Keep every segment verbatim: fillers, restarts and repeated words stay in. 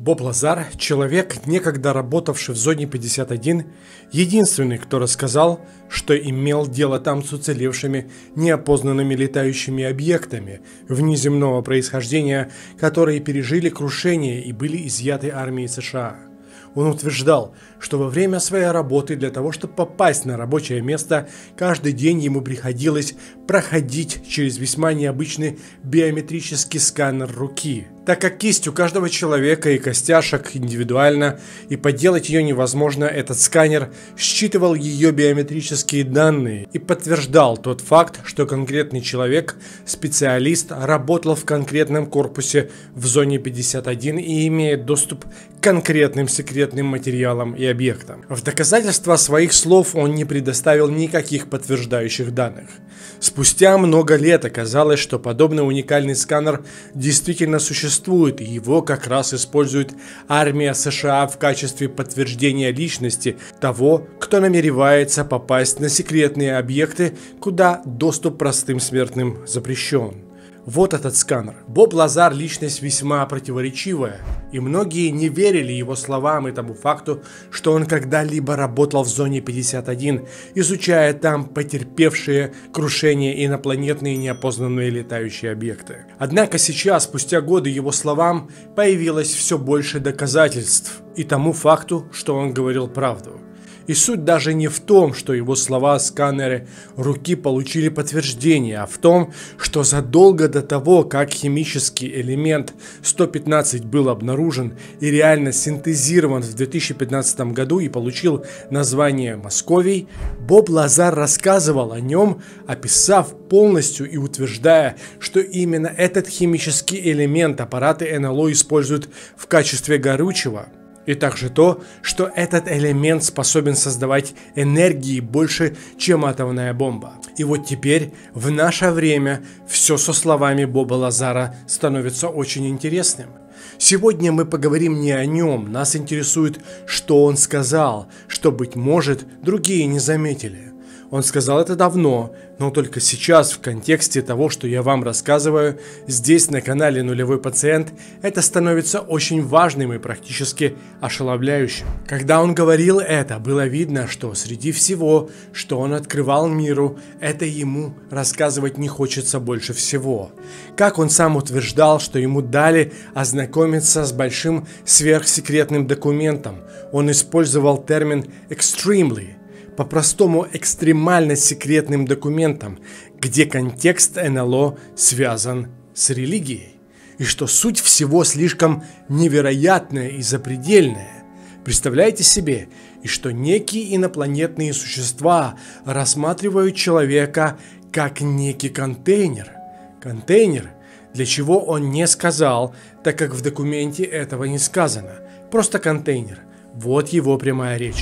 Боб Лазар, человек, некогда работавший в зоне пятьдесят один, единственный, кто рассказал, что имел дело там с уцелевшими неопознанными летающими объектами внеземного происхождения, которые пережили крушение и были изъяты армией США. Он утверждал, что во время своей работы для того, чтобы попасть на рабочее место, каждый день ему приходилось проходить через весьма необычный биометрический сканер руки, так как кисть у каждого человека и костяшек индивидуально, и подделать ее невозможно, этот сканер считывал ее биометрические данные и подтверждал тот факт, что конкретный человек, специалист, работал в конкретном корпусе в зоне пятьдесят один и имеет доступ к конкретным секретным материалам и объектам. В доказательство своих слов он не предоставил никаких подтверждающих данных. Спустя много лет оказалось, что подобный уникальный сканер действительно существует, и его как раз использует армия США в качестве подтверждения личности того, кто намеревается попасть на секретные объекты, куда доступ простым смертным запрещен. Вот этот сканер. Боб Лазар – личность весьма противоречивая, и многие не верили его словам и тому факту, что он когда-либо работал в зоне пятьдесят один, изучая там потерпевшие крушение инопланетные неопознанные летающие объекты. Однако сейчас, спустя годы, его словам появилось все больше доказательств и тому факту, что он говорил правду. И суть даже не в том, что его слова о сканере руки получили подтверждение, а в том, что задолго до того, как химический элемент сто пятнадцать был обнаружен и реально синтезирован в две тысячи пятнадцатом году и получил название Московий, Боб Лазар рассказывал о нем, описав полностью и утверждая, что именно этот химический элемент аппараты эн эл о используют в качестве горючего. И также то, что этот элемент способен создавать энергии больше, чем атомная бомба. И вот теперь, в наше время, все со словами Боба Лазара становится очень интересным. Сегодня мы поговорим не о нем, нас интересует, что он сказал, что, быть может, другие не заметили. Он сказал это давно, но только сейчас, в контексте того, что я вам рассказываю, здесь на канале Нулевой Пациент, это становится очень важным и практически ошеломляющим. Когда он говорил это, было видно, что среди всего, что он открывал миру, это ему рассказывать не хочется больше всего. Как он сам утверждал, что ему дали ознакомиться с большим сверхсекретным документом, он использовал термин «extremely», по-простому экстремально секретным документом, где контекст эн эл о связан с религией, и что суть всего слишком невероятная и запредельная. Представляете себе, и что некие инопланетные существа рассматривают человека как некий контейнер. Контейнер, для чего он не сказал, так как в документе этого не сказано. Просто контейнер. Вот его прямая речь.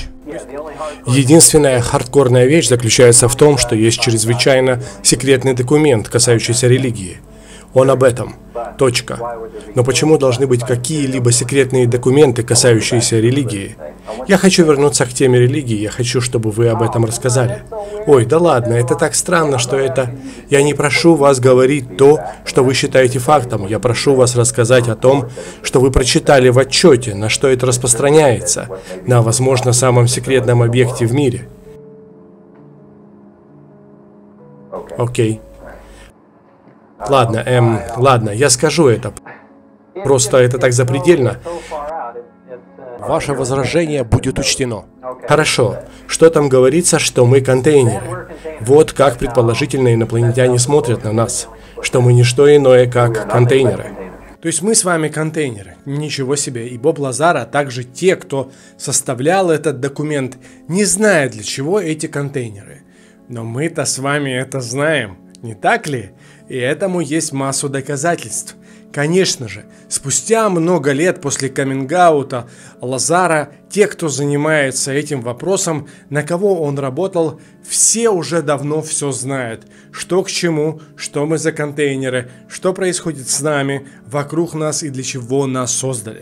Единственная хардкорная вещь заключается в том, что есть чрезвычайно секретный документ, касающийся религии. Он об этом. Точка. Но почему должны быть какие-либо секретные документы, касающиеся религии? Я хочу вернуться к теме религии, я хочу, чтобы вы об этом рассказали. Ой, да ладно, это так странно, что это... Я не прошу вас говорить то, что вы считаете фактом. Я прошу вас рассказать о том, что вы прочитали в отчете, на что это распространяется, на, возможно, самом секретном объекте в мире. Окей. Ладно, эм, ладно, я скажу это. Просто это так запредельно. Ваше возражение будет учтено. Хорошо. Что там говорится, что мы контейнеры? Вот как предположительно инопланетяне смотрят на нас. Что мы не что иное, как контейнеры. То есть мы с вами контейнеры. Ничего себе. И Боб Лазар, а также те, кто составлял этот документ, не знают, для чего эти контейнеры. Но мы-то с вами это знаем. Не так ли? И этому есть массу доказательств. Конечно же, спустя много лет после каминг-аута Лазара, те, кто занимается этим вопросом, на кого он работал, все уже давно все знают. Что к чему, что мы за контейнеры, что происходит с нами, вокруг нас и для чего нас создали.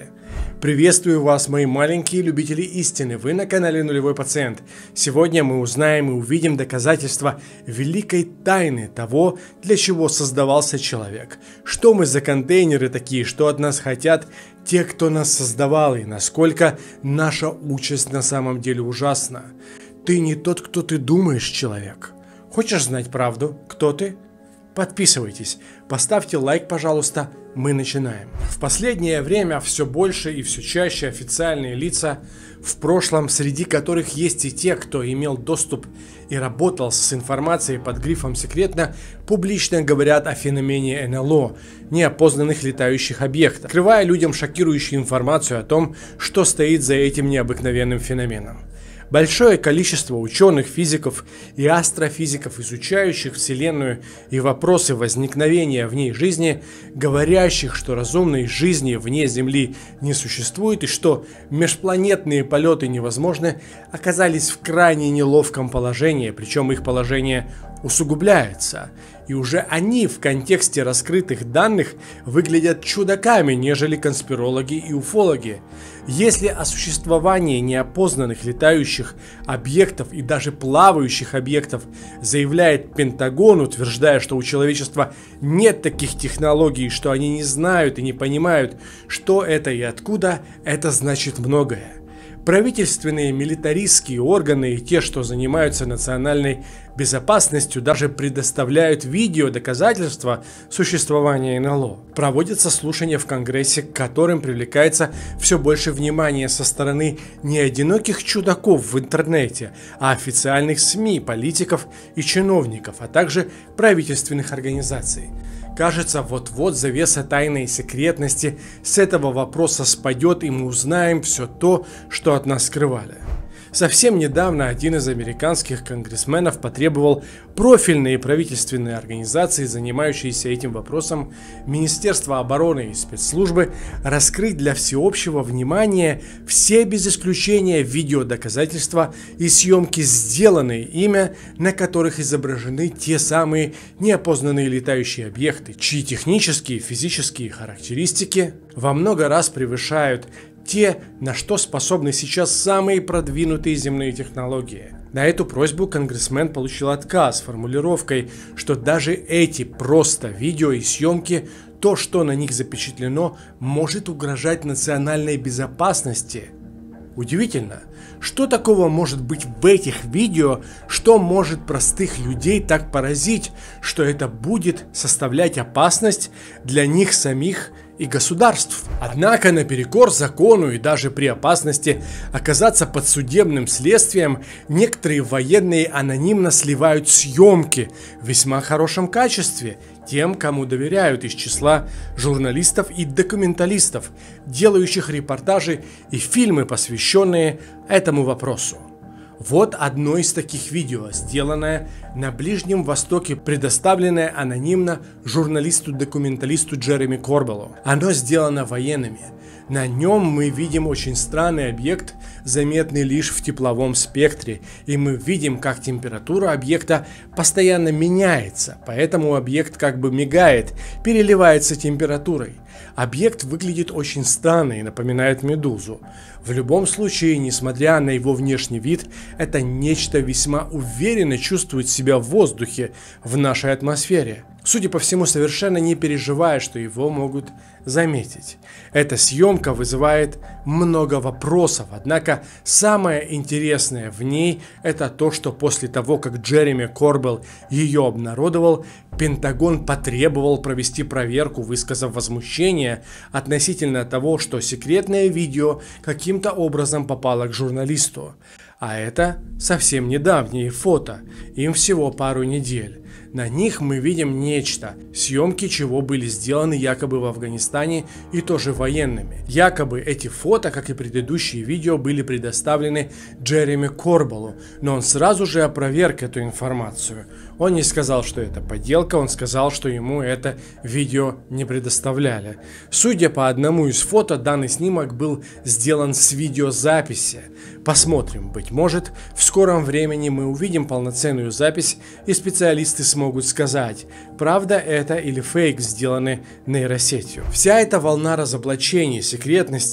Приветствую вас, мои маленькие любители истины. Вы на канале Нулевой Пациент. Сегодня мы узнаем и увидим доказательства великой тайны того, для чего создавался человек. Что мы за контейнеры такие, что от нас хотят те, кто нас создавал, и насколько наша участь на самом деле ужасна. Ты не тот, кто ты думаешь, человек. Хочешь знать правду? Кто ты? Подписывайтесь, поставьте лайк, пожалуйста, мы начинаем. В последнее время все больше и все чаще официальные лица в прошлом, среди которых есть и те, кто имел доступ и работал с информацией под грифом «секретно», публично говорят о феномене эн эл о, неопознанных летающих объектов, открывая людям шокирующую информацию о том, что стоит за этим необыкновенным феноменом. Большое количество ученых, физиков и астрофизиков, изучающих Вселенную и вопросы возникновения в ней жизни, говорящих, что разумной жизни вне Земли не существует и что межпланетные полеты невозможны, оказались в крайне неловком положении, причем их положение усугубляется. И уже они в контексте раскрытых данных выглядят чудаками, нежели конспирологи и уфологи. Если о существовании неопознанных летающих объектов и даже плавающих объектов заявляет Пентагон, утверждая, что у человечества нет таких технологий, что они не знают и не понимают, что это и откуда, это значит многое. Правительственные милитаристские органы и те, что занимаются национальной безопасностью, даже предоставляют видео доказательства существования эн эл о. Проводятся слушания в Конгрессе, к которым привлекается все больше внимания со стороны не одиноких чудаков в интернете, а официальных СМИ, политиков и чиновников, а также правительственных организаций. Кажется, вот-вот завеса тайны и секретности с этого вопроса спадет, и мы узнаем все то, что от нас скрывали. Совсем недавно один из американских конгрессменов потребовал профильные правительственные организации, занимающиеся этим вопросом, Министерство обороны и спецслужбы, раскрыть для всеобщего внимания все без исключения видеодоказательства и съемки, сделанные ими, на которых изображены те самые неопознанные летающие объекты, чьи технические и физические характеристики во много раз превышают те, на что способны сейчас самые продвинутые земные технологии. На эту просьбу конгрессмен получил отказ с формулировкой, что даже эти просто видео и съемки, то, что на них запечатлено, может угрожать национальной безопасности. Удивительно, что такого может быть в этих видео, что может простых людей так поразить, что это будет составлять опасность для них самих и государств. Однако наперекор закону и даже при опасности оказаться под судебным следствием, некоторые военные анонимно сливают съемки в весьма хорошем качестве тем, кому доверяют из числа журналистов и документалистов, делающих репортажи и фильмы, посвященные этому вопросу. Вот одно из таких видео, сделанное на Ближнем Востоке, предоставленное анонимно журналисту-документалисту Джереми Корбеллу. Оно сделано военными. На нем мы видим очень странный объект, заметный лишь в тепловом спектре, и мы видим, как температура объекта постоянно меняется, поэтому объект как бы мигает, переливается температурой. Объект выглядит очень странно и напоминает медузу. В любом случае, несмотря на его внешний вид, это нечто весьма уверенно чувствует себя в воздухе в нашей атмосфере. Судя по всему, совершенно не переживая, что его могут заметить. Эта съемка вызывает много вопросов, однако самое интересное в ней это то, что после того, как Джереми Корбелл ее обнародовал, Пентагон потребовал провести проверку, высказав возмущение относительно того, что секретное видео каким-то образом попало к журналисту. А это совсем недавние фото, им всего пару недель. На них мы видим нечто, съемки чего были сделаны якобы в Афганистане и тоже военными. Якобы эти фото, как и предыдущие видео, были предоставлены Джереми Корбеллу, но он сразу же опроверг эту информацию. Он не сказал, что это подделка, он сказал, что ему это видео не предоставляли. Судя по одному из фото, данный снимок был сделан с видеозаписи. Посмотрим, быть может, в скором времени мы увидим полноценную запись, и специалисты смогут сказать, правда это или фейк, сделанный нейросетью. Вся эта волна разоблачений, секретности,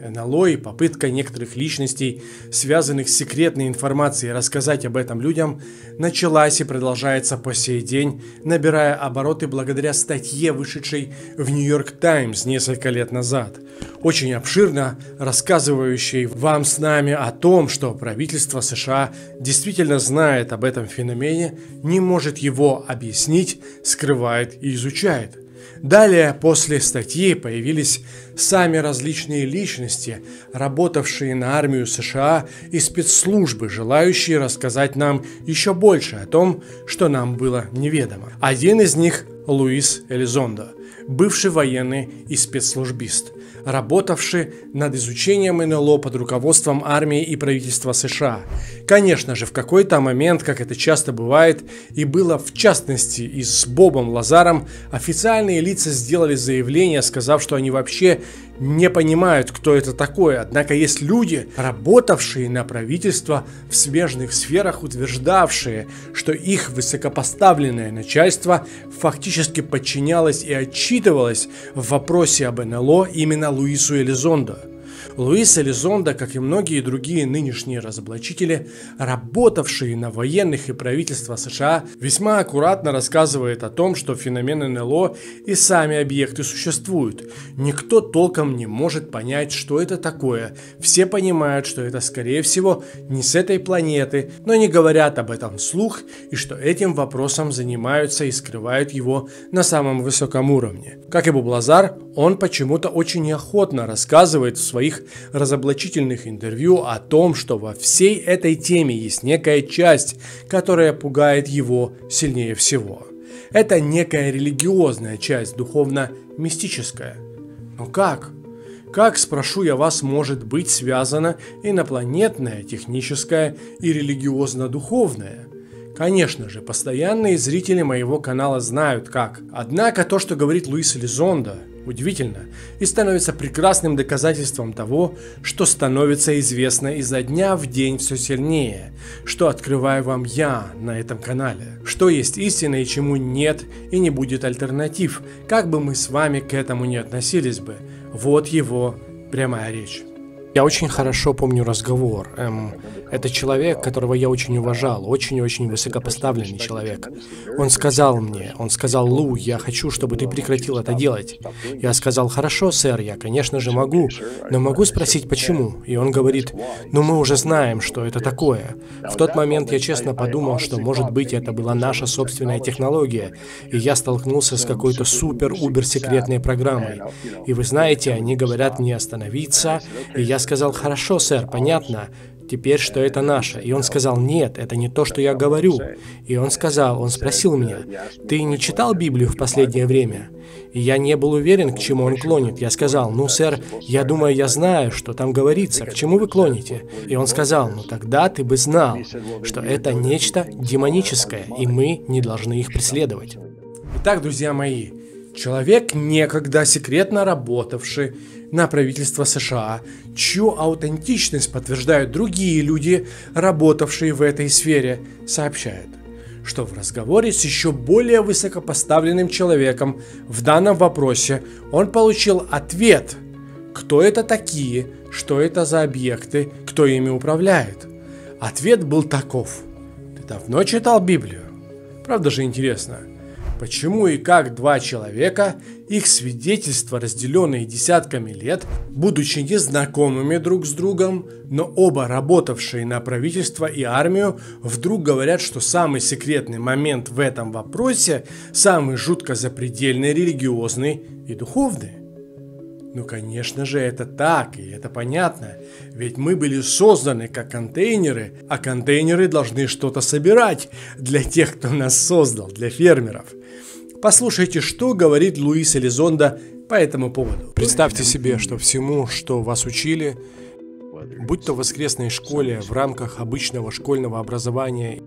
эн эл о и попытка некоторых личностей, связанных с секретной информацией, рассказать об этом людям, началась и продолжается по сей день, набирая обороты благодаря статье, вышедшей в Нью-Йорк Таймс несколько лет назад, очень обширно рассказывающей вам с нами о том, что правительство США действительно знает об этом феномене, не может его объяснить, скрывает и изучает. Далее, после статьи, появились сами различные личности, работавшие на армию США и спецслужбы, желающие рассказать нам еще больше о том, что нам было неведомо. Один из них – Луис Элизондо, бывший военный и спецслужбист, работавший над изучением эн эл о под руководством армии и правительства США. Конечно же, в какой-то момент, как это часто бывает, и было в частности и с Бобом Лазаром, официальные лица сделали заявление, сказав, что они вообще не понимают, кто это такое. Однако есть люди, работавшие на правительство в смежных сферах, утверждавшие, что их высокопоставленное начальство фактически подчинялось и отчитывалось в вопросе об эн эл о именно Луису Элизондо. Луис Элизондо, как и многие другие нынешние разоблачители, работавшие на военных и правительства США, весьма аккуратно рассказывает о том, что феномен эн эл о и сами объекты существуют. Никто толком не может понять, что это такое. Все понимают, что это, скорее всего, не с этой планеты, но не говорят об этом вслух, и что этим вопросом занимаются и скрывают его на самом высоком уровне. Как и Боб Лазар, он почему-то очень неохотно рассказывает в своих разоблачительных интервью о том, что во всей этой теме есть некая часть, которая пугает его сильнее всего. Это некая религиозная часть, духовно-мистическая. Но как? Как, спрошу я вас, может быть связано инопланетное, техническое и религиозно-духовное? Конечно же, постоянные зрители моего канала знают как. Однако то, что говорит Луис Элизондо, удивительно и становится прекрасным доказательством того, что становится известно изо дня в день все сильнее, что открываю вам я на этом канале, что есть истина и чему нет и не будет альтернатив, как бы мы с вами к этому не относились бы. Вот его прямая речь. Я очень хорошо помню разговор. Эм, это человек, которого я очень уважал, очень-очень высокопоставленный человек. Он сказал мне, он сказал: «Лу, я хочу, чтобы ты прекратил это делать». Я сказал: «Хорошо, сэр, я, конечно же, могу, но могу спросить, почему?» И он говорит: «Ну, мы уже знаем, что это такое». В тот момент я честно подумал, что, может быть, это была наша собственная технология, и я столкнулся с какой-то супер-убер-секретной программой. И вы знаете, они говорят мне остановиться, и я сказал: «Хорошо, сэр, понятно. Теперь, что это наше». И он сказал: «Нет, это не то, что я говорю». И он сказал, он спросил меня: «Ты не читал Библию в последнее время?» И я не был уверен, к чему он клонит. Я сказал: «Ну, сэр, я думаю, я знаю, что там говорится. К чему вы клоните?» И он сказал: «Ну, тогда ты бы знал, что это нечто демоническое, и мы не должны их преследовать». Итак, друзья мои, человек, некогда секретно работавший на правительство США, чью аутентичность подтверждают другие люди, работавшие в этой сфере, сообщает, что в разговоре с еще более высокопоставленным человеком в данном вопросе он получил ответ, кто это такие, что это за объекты, кто ими управляет. Ответ был таков: «Ты давно читал Библию?» Правда же интересно? Почему и как два человека, их свидетельства, разделенные десятками лет, будучи незнакомыми друг с другом, но оба работавшие на правительство и армию, вдруг говорят, что самый секретный момент в этом вопросе, самый жутко запредельный, религиозный и духовный? Ну, конечно же, это так, и это понятно, ведь мы были созданы как контейнеры, а контейнеры должны что-то собирать для тех, кто нас создал, для фермеров. Послушайте, что говорит Луис Элизондо по этому поводу. Представьте себе, что всему, что вас учили, будь то в воскресной школе, в рамках обычного школьного образования,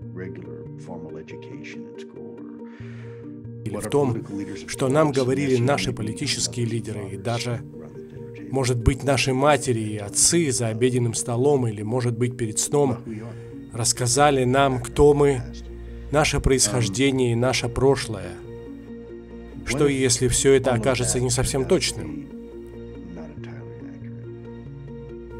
или в том, что нам говорили наши политические лидеры, и даже, может быть, наши матери и отцы за обеденным столом, или, может быть, перед сном, рассказали нам, кто мы, наше происхождение и наше прошлое. Что если все это окажется не совсем точным?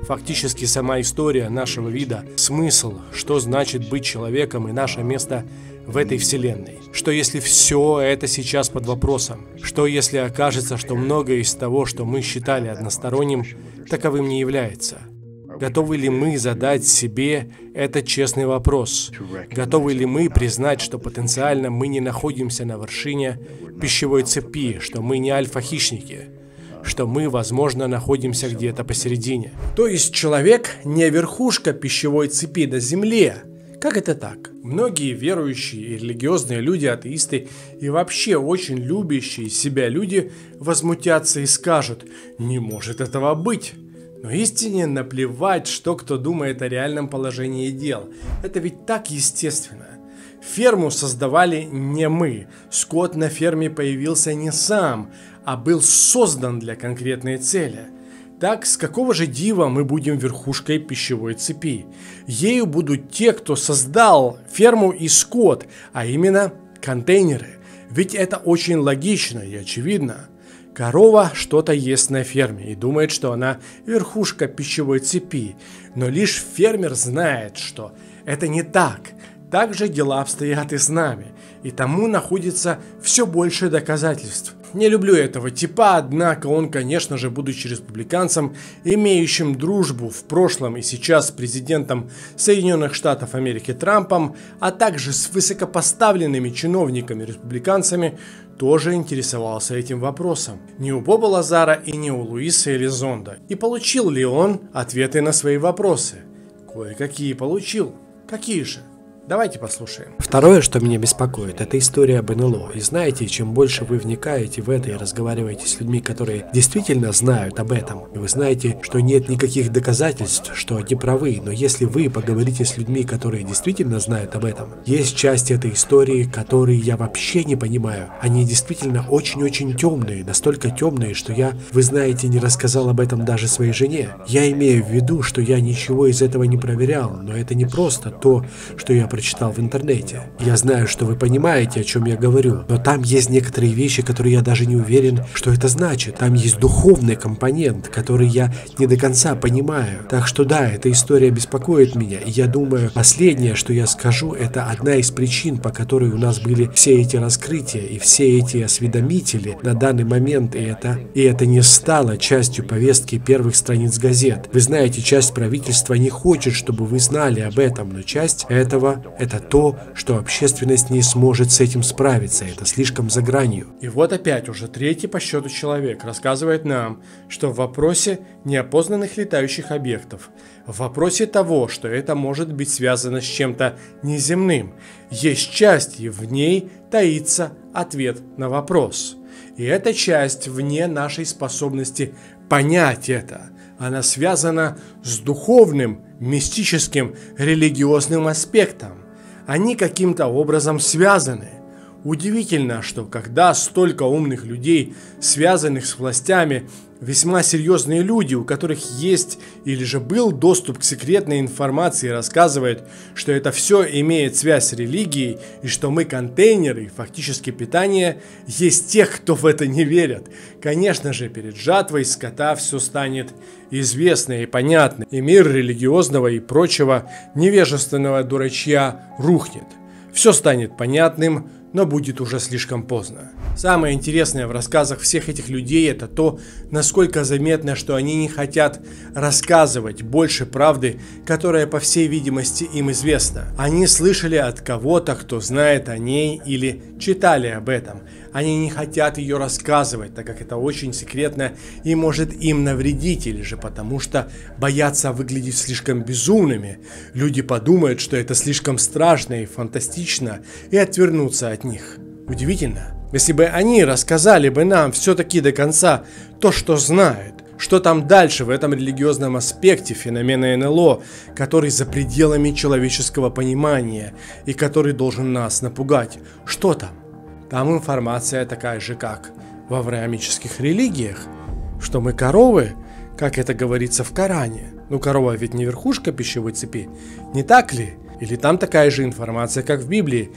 Фактически сама история нашего вида, смысл, что значит быть человеком и наше место в этой вселенной. Что если все это сейчас под вопросом? Что если окажется, что многое из того, что мы считали односторонним, таковым не является? Готовы ли мы задать себе этот честный вопрос? Готовы ли мы признать, что потенциально мы не находимся на вершине пищевой цепи, что мы не альфа-хищники, что мы, возможно, находимся где-то посередине? То есть человек не верхушка пищевой цепи на Земле. Как это так? Многие верующие и религиозные люди, атеисты и вообще очень любящие себя люди возмутятся и скажут: «Не может этого быть». Но истине наплевать, что кто думает о реальном положении дел. Это ведь так естественно. Ферму создавали не мы. Скот на ферме появился не сам, а был создан для конкретной цели. Так, с какого же дива мы будем верхушкой пищевой цепи? Ею будут те, кто создал ферму и скот, а именно контейнеры. Ведь это очень логично и очевидно. Корова что-то ест на ферме и думает, что она верхушка пищевой цепи. Но лишь фермер знает, что это не так. Так же дела обстоят и с нами. И тому находится все больше доказательств. Не люблю этого типа, однако он, конечно же, будучи республиканцем, имеющим дружбу в прошлом и сейчас с президентом Соединенных Штатов Америки Трампом, а также с высокопоставленными чиновниками-республиканцами, тоже интересовался этим вопросом. Не у Боба Лазара и не у Луиса Элизонда. И получил ли он ответы на свои вопросы? Кое-какие получил. Какие же? Давайте послушаем. Второе, что меня беспокоит, это история об эн эл о. И знаете, чем больше вы вникаете в это и разговариваете с людьми, которые действительно знают об этом, и вы знаете, что нет никаких доказательств, что они правы, но если вы поговорите с людьми, которые действительно знают об этом, есть части этой истории, которые я вообще не понимаю. Они действительно очень-очень темные, настолько темные, что я, вы знаете, не рассказал об этом даже своей жене. Я имею в виду, что я ничего из этого не проверял, но это не просто то, что я прочитал в интернете. Я знаю, что вы понимаете, о чем я говорю, но там есть некоторые вещи, которые я даже не уверен, что это значит. Там есть духовный компонент, который я не до конца понимаю. Так что да, эта история беспокоит меня, и я думаю, последнее, что я скажу, это одна из причин, по которой у нас были все эти раскрытия и все эти осведомители на данный момент, и это, и это не стало частью повестки первых страниц газет. Вы знаете, часть правительства не хочет, чтобы вы знали об этом, но часть этого — это то, что общественность не сможет с этим справиться, это слишком за гранью. И вот опять уже третий по счету человек рассказывает нам, что в вопросе неопознанных летающих объектов, в вопросе того, что это может быть связано с чем-то неземным, есть часть, и в ней таится ответ на вопрос. И эта часть вне нашей способности понять это. Она связана с духовным, мистическим, религиозным аспектом. Они каким-то образом связаны. Удивительно, что когда столько умных людей, связанных с властями, весьма серьезные люди, у которых есть или же был доступ к секретной информации, рассказывают, что это все имеет связь с религией и что мы контейнеры, фактически питание, есть тех, кто в это не верят. Конечно же, перед жатвой скота все станет известно и понятно, и мир религиозного и прочего невежественного дурачья рухнет. Все станет понятным, но будет уже слишком поздно. Самое интересное в рассказах всех этих людей — это то, насколько заметно, что они не хотят рассказывать больше правды, которая, по всей видимости, им известна. Они слышали от кого-то, кто знает о ней, или читали об этом. Они не хотят ее рассказывать, так как это очень секретно и может им навредить, или же потому что боятся выглядеть слишком безумными. Люди подумают, что это слишком страшно и фантастично, и отвернутся от них. Удивительно. Если бы они рассказали бы нам все-таки до конца то, что знают, что там дальше в этом религиозном аспекте феномена эн эл о, который за пределами человеческого понимания и который должен нас напугать. Что там? Там информация такая же, как в авраамических религиях, что мы коровы, как это говорится в Коране. Ну, корова ведь не верхушка пищевой цепи, не так ли? Или там такая же информация, как в Библии,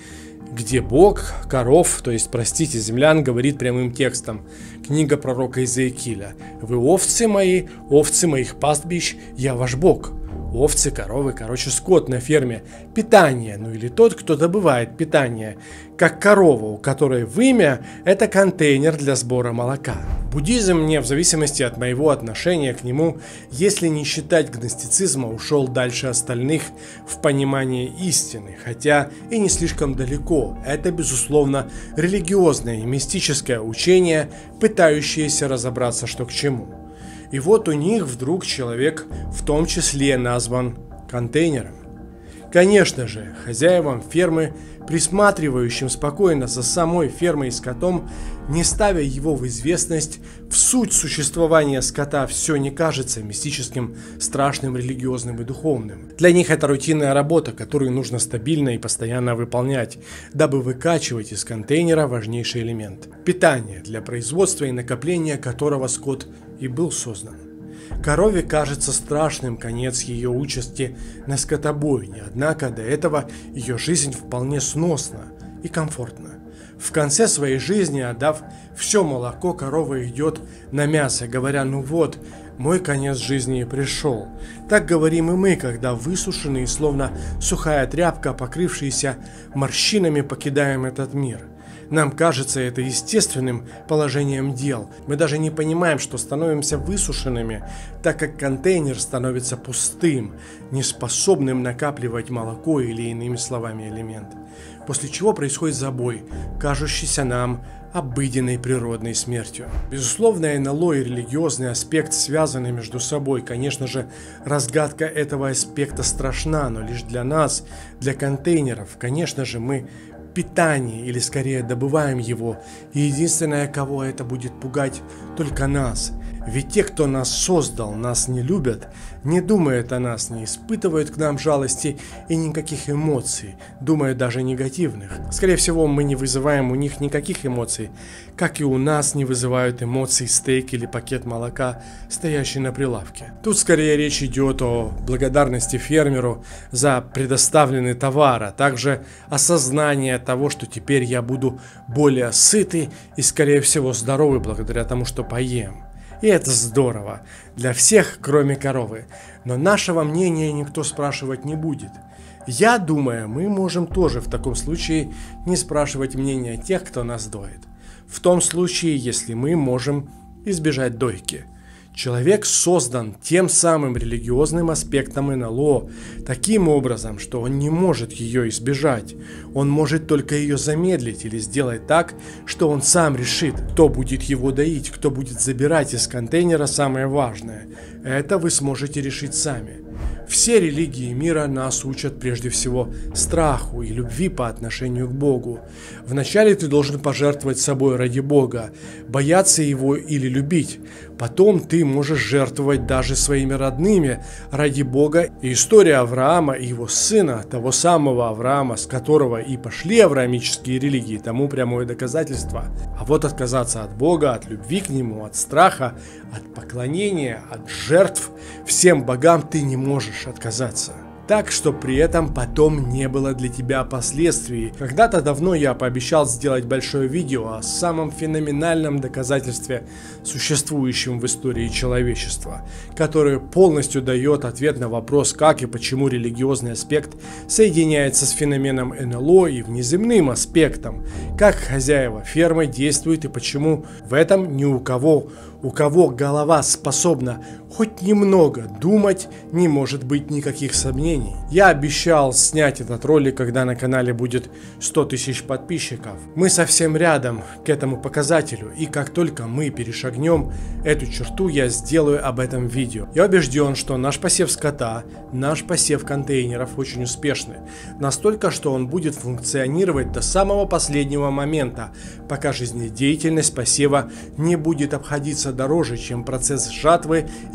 где Бог, коров, то есть, простите, землян, говорит прямым текстом. Книга пророка Иезекииля. «Вы овцы мои, овцы моих пастбищ, я ваш Бог». Овцы, коровы, короче, скот на ферме. Питание, ну или тот, кто добывает питание. Как корова, у которой вымя – это контейнер для сбора молока. Буддизм мне, в зависимости от моего отношения к нему, если не считать гностицизма, ушел дальше остальных в понимании истины, хотя и не слишком далеко. Это, безусловно, религиозное и мистическое учение, пытающееся разобраться, что к чему. И вот у них вдруг человек в том числе назван контейнером. Конечно же, хозяевам фермы, присматривающим спокойно за самой фермой и скотом, не ставя его в известность, в суть существования скота все не кажется мистическим, страшным, религиозным и духовным. Для них это рутинная работа, которую нужно стабильно и постоянно выполнять, дабы выкачивать из контейнера важнейший элемент – питание, для производства и накопления которого скот и был создан. Корове кажется страшным конец ее участи на скотобойне, однако до этого ее жизнь вполне сносна и комфортна. В конце своей жизни, отдав все молоко, корова идет на мясо, говоря: ну вот, мой конец жизни пришел. Так говорим и мы, когда высушенные, словно сухая тряпка, покрывшиеся морщинами, покидаем этот мир. Нам кажется это естественным положением дел. Мы даже не понимаем, что становимся высушенными, так как контейнер становится пустым, неспособным накапливать молоко или, иными словами, элемент. После чего происходит забой, кажущийся нам обыденной природной смертью. Безусловно, эн эл о и религиозный аспект связаны между собой. Конечно же, разгадка этого аспекта страшна, но лишь для нас, для контейнеров. Конечно же, мы питание, или скорее добываем его, и единственное, кого это будет пугать, только нас. Ведь те, кто нас создал, нас не любят, не думают о нас, не испытывают к нам жалости и никаких эмоций, думают даже негативных. Скорее всего, мы не вызываем у них никаких эмоций, как и у нас не вызывают эмоций стейк или пакет молока, стоящий на прилавке. Тут скорее речь идет о благодарности фермеру за предоставленный товар, а также осознание того, что теперь я буду более сытый и, скорее всего, здоровый благодаря тому, что поем. И это здорово. Для всех, кроме коровы. Но нашего мнения никто спрашивать не будет. Я думаю, мы можем тоже в таком случае не спрашивать мнения тех, кто нас доит. В том случае, если мы можем избежать дойки. Человек создан тем самым религиозным аспектом эн эл о, таким образом, что он не может ее избежать. Он может только ее замедлить или сделать так, что он сам решит, кто будет его доить, кто будет забирать из контейнера самое важное. Это вы сможете решить сами. Все религии мира нас учат прежде всего страху и любви по отношению к Богу. Вначале ты должен пожертвовать собой ради Бога, бояться Его или любить. Потом ты можешь жертвовать даже своими родными ради Бога. И история Авраама и его сына, того самого Авраама, с которого и пошли авраамические религии, тому прямое доказательство. А вот отказаться от Бога, от любви к Нему, от страха, от поклонения, от жертв всем богам ты не можешь отказаться. Так, что при этом потом не было для тебя последствий. Когда-то давно я пообещал сделать большое видео о самом феноменальном доказательстве, существующем в истории человечества, которое полностью дает ответ на вопрос, как и почему религиозный аспект соединяется с феноменом эн эл о и внеземным аспектом, как хозяева фермы действуют и почему в этом ни у кого, у кого голова способна хоть немного думать, не может быть никаких сомнений. Я обещал снять этот ролик, когда на канале будет сто тысяч подписчиков. Мы совсем рядом к этому показателю, и как только мы перешагнем эту черту, я сделаю об этом видео. Я убежден, что наш посев скота, наш посев контейнеров очень успешный. Настолько, что он будет функционировать до самого последнего момента, пока жизнедеятельность посева не будет обходиться дороже, чем процесс жатвы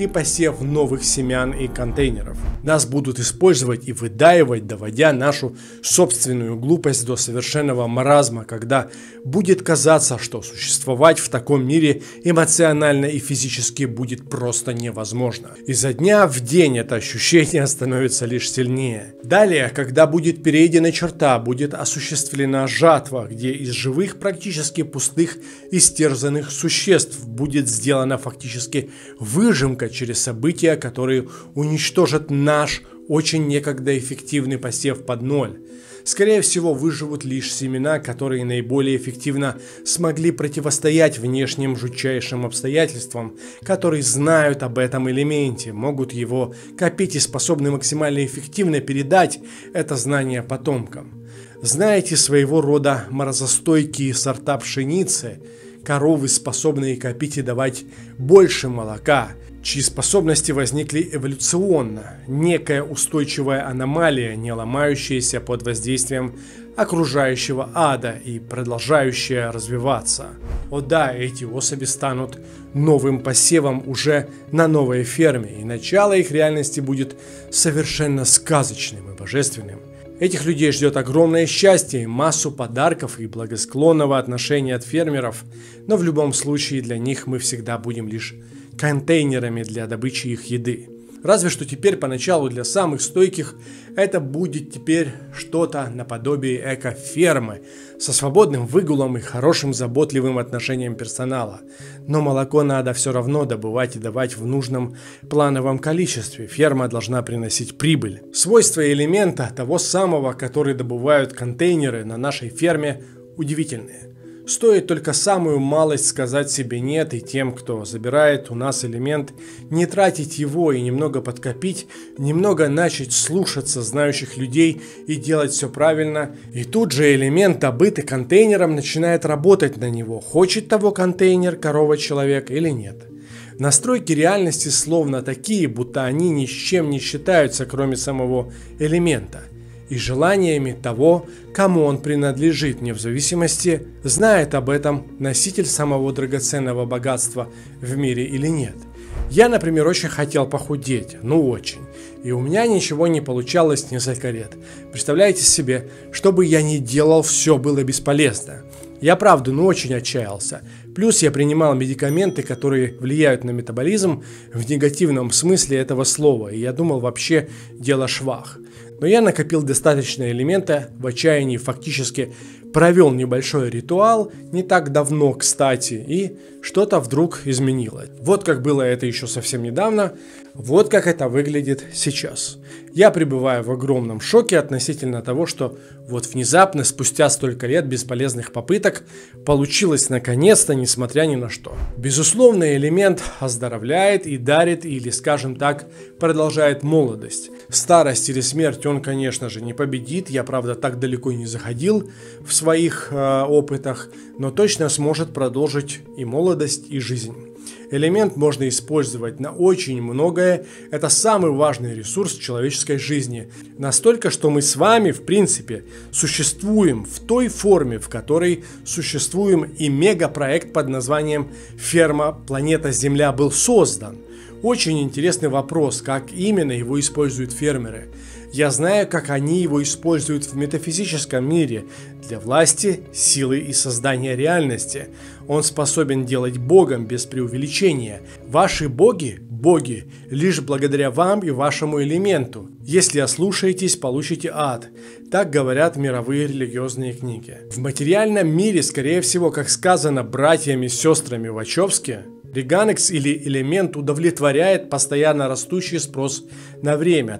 и посев новых семян и контейнеров. Нас будут использовать и выдаивать, доводя нашу собственную глупость до совершенного маразма, когда будет казаться, что существовать в таком мире эмоционально и физически будет просто невозможно. Изо дня в день это ощущение становится лишь сильнее. Далее, когда будет перейдена черта, будет осуществлена жатва, где из живых практически пустых истерзанных существ будет сделана фактически выжимка через события, которые уничтожат наш очень некогда эффективный посев под ноль. Скорее всего, выживут лишь семена, которые наиболее эффективно смогли противостоять внешним жутчайшим обстоятельствам, которые знают об этом элементе, могут его копить и способны максимально эффективно передать это знание потомкам. Знаете, своего рода морозостойкие сорта пшеницы, коровы, способные копить и давать больше молока, чьи способности возникли эволюционно, некая устойчивая аномалия, не ломающаяся под воздействием окружающего ада и продолжающая развиваться. О да, эти особи станут новым посевом уже на новой ферме, и начало их реальности будет совершенно сказочным и божественным. Этих людей ждет огромное счастье, массу подарков и благосклонного отношения от фермеров, но в любом случае для них мы всегда будем лишь контейнерами для добычи их еды. Разве что теперь поначалу для самых стойких это будет теперь что-то наподобие эко-фермы со свободным выгулом и хорошим заботливым отношением персонала. Но молоко надо все равно добывать и давать в нужном плановом количестве. Ферма должна приносить прибыль. Свойства элемента того самого, который добывают контейнеры на нашей ферме, удивительные. Стоит только самую малость сказать себе «нет», и тем, кто забирает у нас элемент, не тратить его и немного подкопить, немного начать слушаться знающих людей и делать все правильно, и тут же элемент, добытый контейнером, начинает работать на него, хочет того контейнер, корова, человек или нет. Настройки реальности словно такие, будто они ни с чем не считаются, кроме самого элемента, и желаниями того, кому он принадлежит, не в зависимости, знает об этом носитель самого драгоценного богатства в мире или нет. Я, например, очень хотел похудеть, ну очень, и у меня ничего не получалось несколько лет. Представляете себе, что бы я ни делал, все было бесполезно. Я правда, ну очень отчаялся. Плюс я принимал медикаменты, которые влияют на метаболизм в негативном смысле этого слова, и я думал, вообще дело швах. Но я накопил достаточно элемента, в отчаянии фактически провел небольшой ритуал, не так давно, кстати, и что-то вдруг изменилось. Вот как было это еще совсем недавно, вот как это выглядит сейчас. Я пребываю в огромном шоке относительно того, что вот внезапно, спустя столько лет бесполезных попыток, получилось наконец-то, несмотря ни на что. Безусловно, элемент оздоровляет и дарит, или, скажем так, продолжает молодость. Старость или смерть он, конечно же, не победит, я, правда, так далеко не заходил в своих э, опытах, но точно сможет продолжить и молодость, и жизнь. Элемент можно использовать на очень многое, это самый важный ресурс человеческой жизни. Настолько, что мы с вами, в принципе, существуем в той форме, в которой существуем, и мегапроект под названием «Ферма. Планета Земля» был создан. Очень интересный вопрос, как именно его используют фермеры. Я знаю, как они его используют в метафизическом мире для власти, силы и создания реальности. Он способен делать Богом без преувеличения. Ваши боги – боги, лишь благодаря вам и вашему элементу. Если ослушаетесь, получите ад. Так говорят мировые религиозные книги. В материальном мире, скорее всего, как сказано братьями и сестрами Вачовски, Реганекс или элемент удовлетворяет постоянно растущий спрос на время.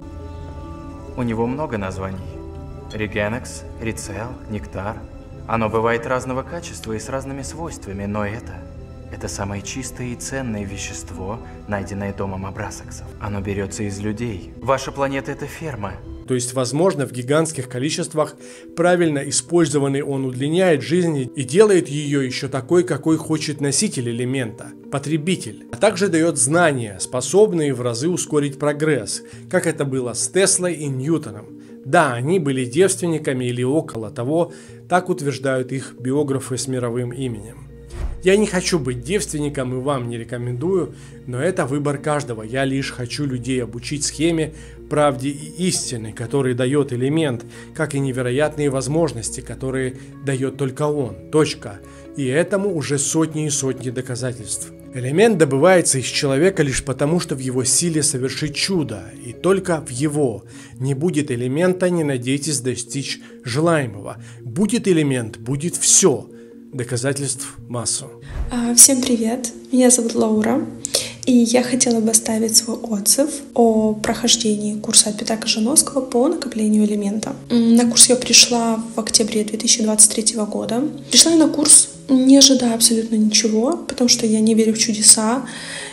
У него много названий. Реганекс, рицел, нектар. Оно бывает разного качества и с разными свойствами, но это... Это самое чистое и ценное вещество, найденное домом Абрасаксов. Оно берется из людей. Ваша планета – это ферма. То есть, возможно, в гигантских количествах правильно использованный он удлиняет жизнь и делает ее еще такой, какой хочет носитель элемента, потребитель. А также дает знания, способные в разы ускорить прогресс, как это было с Теслой и Ньютоном. Да, они были девственниками или около того, так утверждают их биографы с мировым именем. Я не хочу быть девственником и вам не рекомендую, но это выбор каждого. Я лишь хочу людей обучить схеме, правде и истины, который дает элемент, как и невероятные возможности, которые дает только он. Точка. И этому уже сотни и сотни доказательств. Элемент добывается из человека лишь потому, что в его силе совершить чудо, и только в его. Не будет элемента, не надейтесь достичь желаемого. Будет элемент, будет все. Доказательств массу. Всем привет, меня зовут Лаура, и я хотела бы оставить свой отзыв о прохождении курса от Петра Кожановского по накоплению элемента. На курс я пришла в октябре две тысячи двадцать третьего года. Пришла я на курс, не ожидая абсолютно ничего, потому что я не верю в чудеса,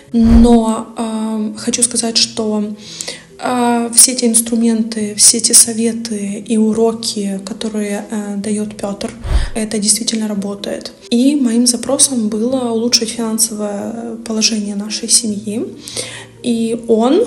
но э, хочу сказать, что э, все эти инструменты, все эти советы и уроки, которые э, дает Петр, это действительно работает. И моим запросом было улучшить финансовое положение нашей семьи. И он,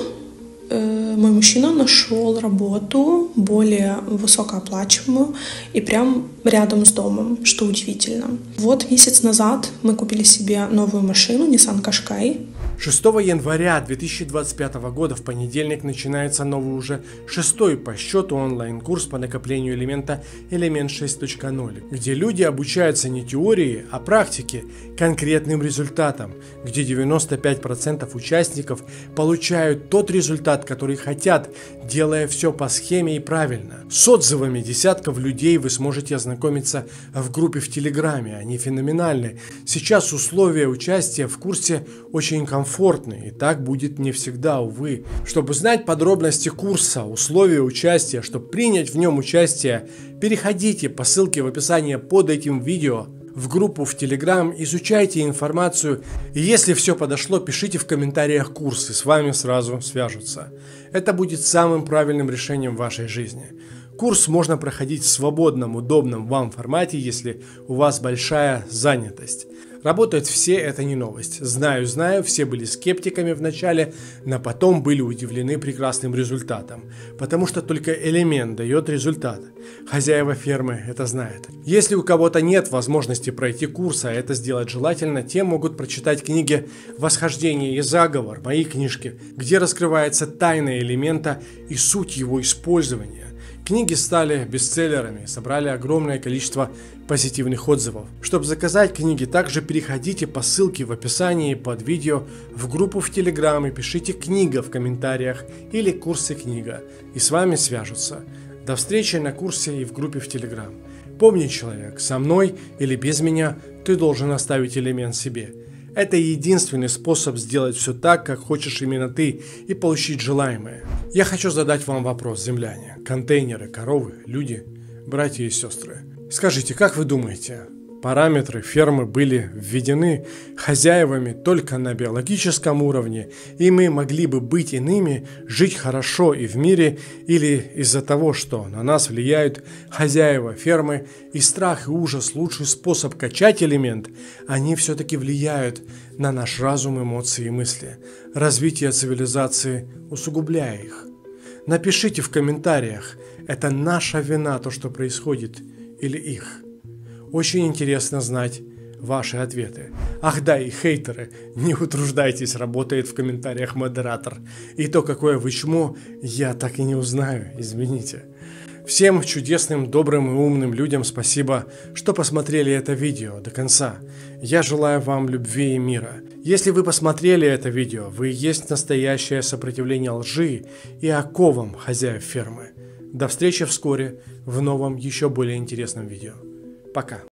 э, мой мужчина, нашел работу более высокооплачиваемую и прям рядом с домом, что удивительно. Вот месяц назад мы купили себе новую машину Nissan Qashqai. шестого января две тысячи двадцать пятого года в понедельник начинается новый уже шестой по счету онлайн-курс по накоплению элемента Элемент шесть точка ноль, где люди обучаются не теории, а практике, конкретным результатам, где девяносто пять процентов участников получают тот результат, который хотят, делая все по схеме и правильно. С отзывами десятков людей вы сможете ознакомиться в группе в Телеграме, они феноменальны. Сейчас условия участия в курсе очень комфортные. И так будет не всегда, увы. Чтобы знать подробности курса, условия участия, чтобы принять в нем участие, переходите по ссылке в описании под этим видео в группу в Telegram, изучайте информацию, и если все подошло, пишите в комментариях курс, и с вами сразу свяжутся. Это будет самым правильным решением в вашей жизни. Курс можно проходить в свободном, удобном вам формате, если у вас большая занятость. Работают все, это не новость. Знаю, знаю, все были скептиками в начале, но потом были удивлены прекрасным результатом. Потому что только элемент дает результат. Хозяева фермы это знают. Если у кого-то нет возможности пройти курс, а это сделать желательно, те могут прочитать книги «Восхождение и заговор», мои книжки, где раскрывается тайна элемента и суть его использования. Книги стали бестселлерами, собрали огромное количество позитивных отзывов. Чтобы заказать книги, также переходите по ссылке в описании под видео в группу в Telegram и пишите «Книга» в комментариях или «Курсы книга», и с вами свяжутся. До встречи на курсе и в группе в Telegram. Помни, человек, со мной или без меня ты должен оставить элемент себе. Это единственный способ сделать все так, как хочешь именно ты, и получить желаемое. Я хочу задать вам вопрос, земляне, контейнеры, коровы, люди, братья и сестры. Скажите, как вы думаете, параметры фермы были введены хозяевами только на биологическом уровне, и мы могли бы быть иными, жить хорошо и в мире, или из-за того, что на нас влияют хозяева фермы, и страх и ужас лучший способ качать элемент, они все-таки влияют на наш разум, эмоции и мысли, развитие цивилизации усугубляя их. Напишите в комментариях, это наша вина то, что происходит, или их. Очень интересно знать ваши ответы. Ах да, и хейтеры, не утруждайтесь, работает в комментариях модератор. И то, какое вы чмо, я так и не узнаю, извините. Всем чудесным, добрым и умным людям спасибо, что посмотрели это видео до конца. Я желаю вам любви и мира. Если вы посмотрели это видео, вы и есть настоящее сопротивление лжи и оковам хозяев фермы. До встречи вскоре в новом, еще более интересном видео. Пока.